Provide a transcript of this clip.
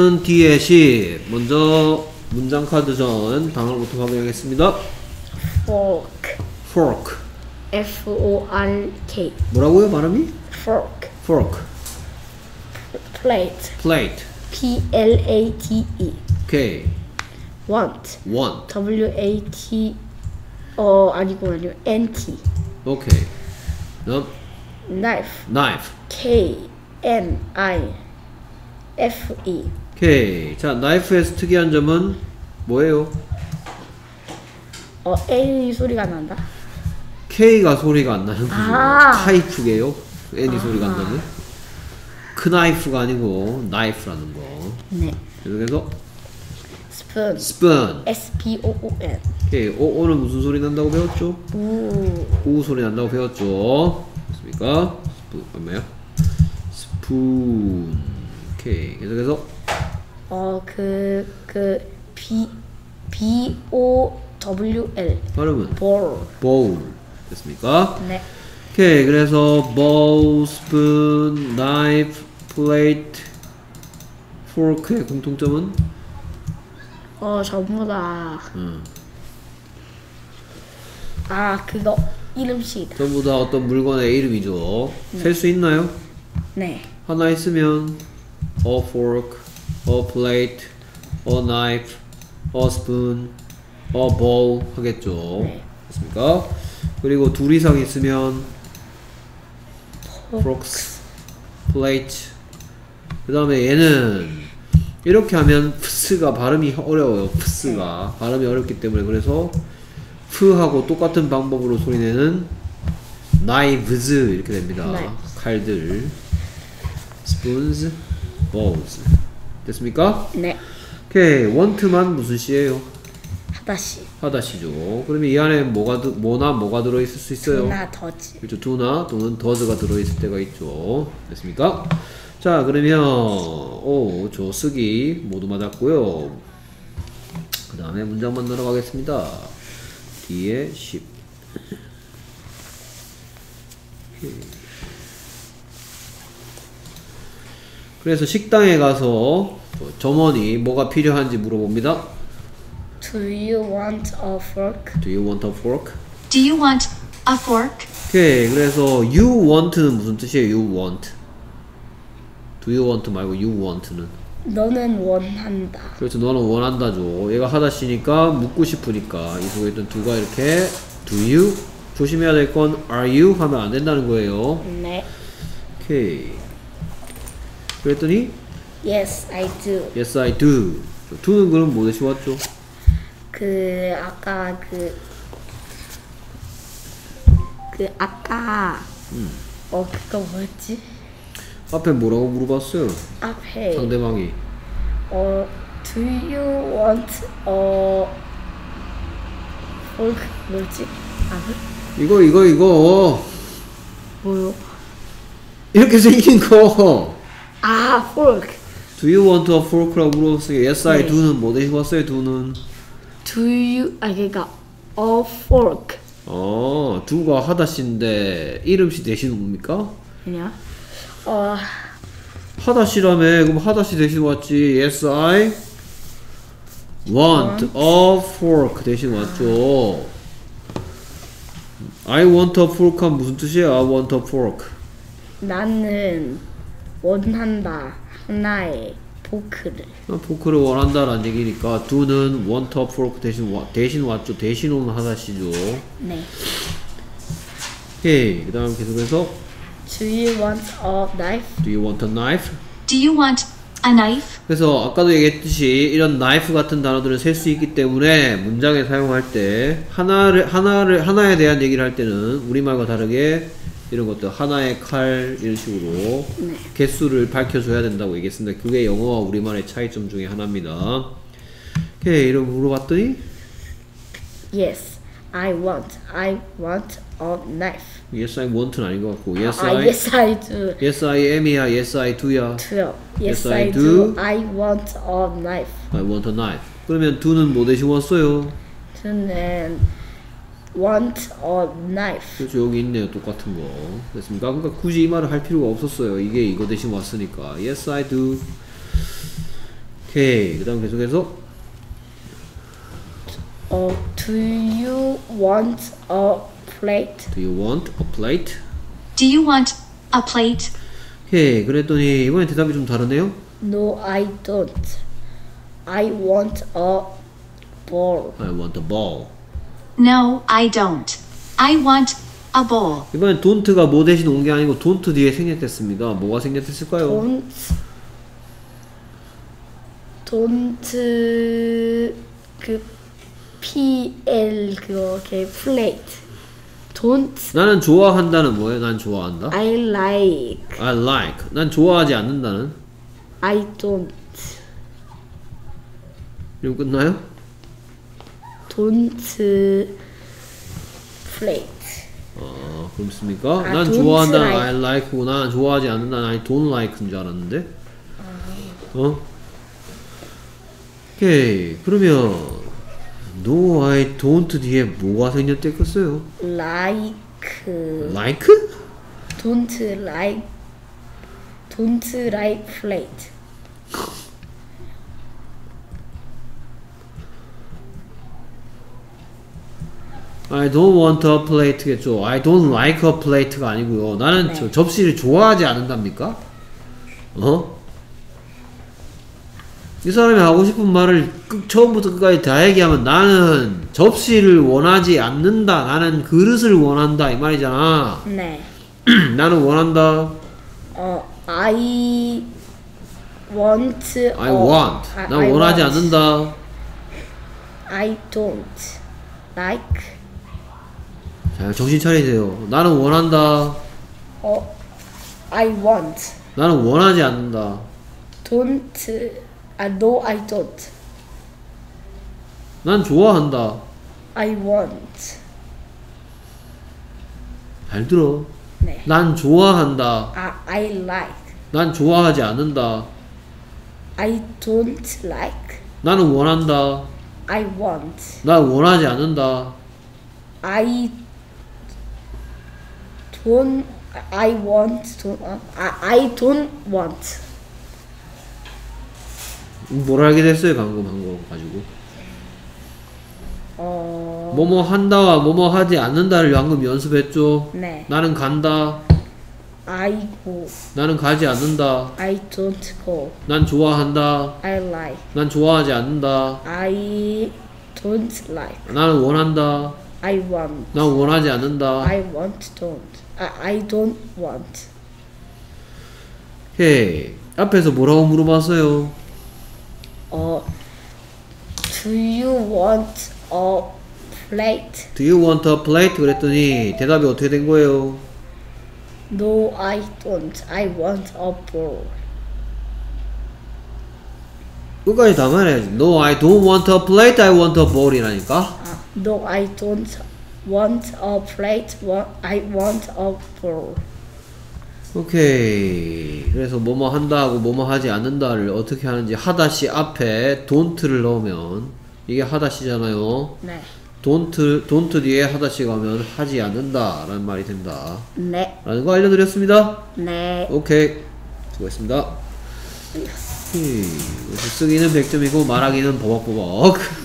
그러면은 뒤에 10 먼저 문장 카드 전 단어부터 확인하겠습니다. fork. fork. F-O-R-K. 뭐라고요 발음이? fork. fork. plate. plate. P-L-A-T-E. 오케이. want. want. W-A-T 아니고 N-T. 오케이. 그다음 knife. knife. K-N-I-F-E. 오케이. 자, knife에서 특이한 점은 뭐예요? N 소리가 난다. K가 소리가 안 나는 거죠. 아. 타이프게요. N이 소리가 안 나는. knife가 아니고 knife라는 거. 네. 그래서 spoon. spoon. S-P-O-O-N. 오케이. 오는 무슨 소리 난다고 배웠죠? 우. 우 소리 난다고 배웠죠. 됐습니까? 얼마야? 스푼. 오케이. 계속해서 B-O-W-L. 발음은 bowl. bowl. 됐습니까? 네. 오케이. 그래서 bowl, spoon, knife, plate, fork의 공통점은 전부 다. 그거 이름씩. 전부 다 어떤 물건의 이름이죠. 셀 수 있나요? 네. 하나 있으면 a fork, a plate, a knife, a spoon, a bowl 하겠죠. 네. 됐습니까? 그리고 둘 이상 있으면 forks, plate. 그 다음에 얘는 이렇게 하면 프스가 발음이 어려워요. 프스가 발음이 어렵기 때문에 그래서 프하고 똑같은 방법으로 소리내는 knives 이렇게 됩니다. knives. 칼들. spoons, bowls. 됐습니까? 네. 오케이. want만 무슨 시예요? 하다시. 하다시죠. 그러면 이 안에 뭐가 들어있을 수 있어요? 나 더지. 그렇죠. do나 또는 does가 들어있을 때가 있죠. 됐습니까? 자, 그러면 저 쓰기 모두 맞았고요. 그 다음에 문장 만들어 가겠습니다. 뒤에 10. 그래서 식당에 가서 점원이 뭐가 필요한지 물어봅니다. Do you want a fork? Do you want a fork? Do you want a fork? 오케이. 그래서 you want는 무슨 뜻이에요? you want. Do you want 말고 you want는. 너는 원한다. 그렇죠. 너는 원한다죠. 얘가 하다시니까 묻고 싶으니까 이 속에 있던 do가 이렇게 do you. 조심해야 될 건 are you 하면 안 된다는 거예요. 네. 오케이. 그랬더니 Yes, I do. yes I do. do는 그럼 뭐 대신 왔죠? 아까 그거 뭐였지? 앞에 뭐라고 물어봤어요? 앞에 상대방이. Do you want a fork? 뭐였지? 이거 뭐요? 이렇게 생긴 거. fork. Do you want a fork라고 물어봤어요. Yes I 네. do는 뭐 대신 왔어요? do는. Do you 그러니까 a fork. do가 하다시인데 이름시 대신 뭡니까? 그냥 하다시라며. 그럼 하다시 대신 왔지. Yes I want a fork 대신 왔죠. I want a fork 하면 무슨 뜻이에요? I want a fork. 나는 원한다 하나의 포크를. 포크를 원한다라는 얘기니까 do는 want a fork 대신 왔죠. 대신 오는 하다시죠. 네. 오케이. 그 다음 계속해서 Do you want a knife? Do you want a knife? Do you want a knife? 그래서 아까도 얘기했듯이 이런 knife 같은 단어들은 셀 수 있기 때문에 문장에 사용할 때 하나에 대한 얘기를 할 때는 우리말과 다르게 이런 것들 하나의 칼 이런 식으로 네. 개수를 밝혀줘야 된다고 얘기했습니다. 그게 영어와 우리말의 차이점 중에 하나입니다. 오케이. 이런 물어봤더니 Yes, I want a knife. Yes I want는 아닌 것 같고 Yes Yes, I do. Yes I am이야. Yes I do야. Yes, I do. I want a knife. I want a knife. 그러면 do는 뭐 대신 왔어요? 저는 want a knife. 그렇죠. 여기 있네요. 똑같은 거. 됐습니까? 그러니까 굳이 이 말을 할 필요가 없었어요. 이게 이거 대신 왔으니까. Yes, I do. 오케이. 그 다음 계속해서 Do you want a plate? Do you want a plate? Do you want a plate? 오케이. 그랬더니 이번엔 대답이 좀 다르네요. No, I don't. I want a bowl. I want a ball. No, I don't. I want a bowl. 이번엔 don't가 뭐 대신 온 게 아니고 don't 뒤에 생략됐습니다. 뭐가 생략됐을까요? don't 그 PL 그거 걔 plate. don't 나는 좋아한다는 뭐예요? 난 좋아한다. I like. I like. 난 좋아하지 않는다는. I don't. 이거 끝나요? don't plate. 그렇습니까? 아, 난 don't 좋아한다는 like. I like고 난 좋아하지 않는다는 I don't like인 줄 알았는데. 오케이. 그러면 No, I don't 뒤에 뭐가 생략됐겠어요? like. Like? don't like plate. I don't want a plate겠죠. I don't like a plate가 아니고요. 나는 네. 접시를 좋아하지 않는답니까? 이 사람이 하고 싶은 말을 처음부터 끝까지 다 얘기하면 나는 접시를 원하지 않는다. 나는 그릇을 원한다. 이 말이잖아. 네. 나는 원한다. I want. I want. 난 원하지 않는다. I don't like. 자, 정신 차리세요. 나는 원한다. I want. 나는 원하지 않는다. don't. No, I don't. 난 좋아한다. I want. 잘 들어. 네. 난 좋아한다. I like. 난 좋아하지 않는다. I don't like. 나는 원한다. I want. 난 원하지 않는다. I don't. I want. I don't want. 뭘 알게 됐어요 방금 한 거 가지고. 뭐뭐 한다와 뭐뭐 하지 않는다를 방금 연습했죠. 네. 나는 간다. I go. 나는 가지 않는다. I don't go. 난 좋아한다. I like. 난 좋아하지 않는다. I don't like. 나는 원한다. I want. 난 원하지 않는다. I want. Don't. I don't want. 헤이. 앞에서 뭐라고 물어봤어요? Do you want a plate? Do you want a plate? 그랬더니 대답이 어떻게 된 거예요? No, I don't. I want a bowl. 끝까지 다 말해야지. No, I don't want a plate. I want a bowl이라니까. No, I don't want a plate. I want a bowl. 오케이. 그래서 뭐뭐 한다 하고 뭐뭐 하지 않는다를 어떻게 하는지 하다시 앞에 don't를 넣으면 이게 하다시잖아요. 네. don't 뒤에 하다시 가면 하지 않는다 라는 말이 된다 네. 라는 거 알려드렸습니다. 네. 오케이. 수고했습니다. 그래서 쓰기는 100점이고 말하기는 버벅버벅.